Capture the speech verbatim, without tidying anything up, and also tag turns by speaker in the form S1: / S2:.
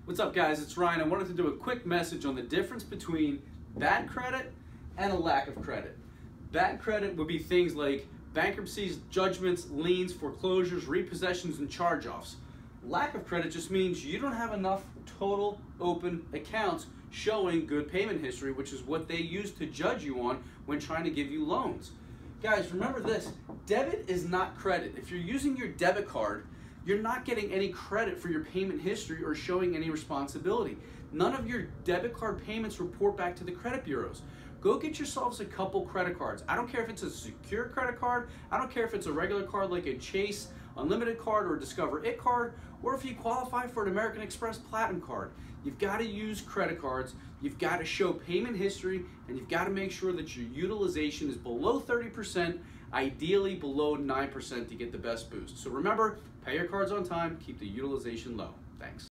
S1: What's up, guys? It's Ryan. I wanted to do a quick message on the difference between bad credit and a lack of credit. Bad credit would be things like bankruptcies, judgments, liens, foreclosures, repossessions, and charge-offs. Lack of credit just means you don't have enough total open accounts showing good payment history, which is what they use to judge you on when trying to give you loans. Guys, remember this, debit is not credit. If you're using your debit card, you're not getting any credit for your payment history or showing any responsibility. None of your debit card payments report back to the credit bureaus. Go get yourselves a couple credit cards. I don't care if it's a secure credit card, I don't care if it's a regular card like a Chase Unlimited card or a Discover It card, or if you qualify for an American Express Platinum card. You've got to use credit cards, you've got to show payment history, and you've got to make sure that your utilization is below thirty percent, ideally below nine percent to get the best boost. So remember, pay your cards on time, keep the utilization low. Thanks.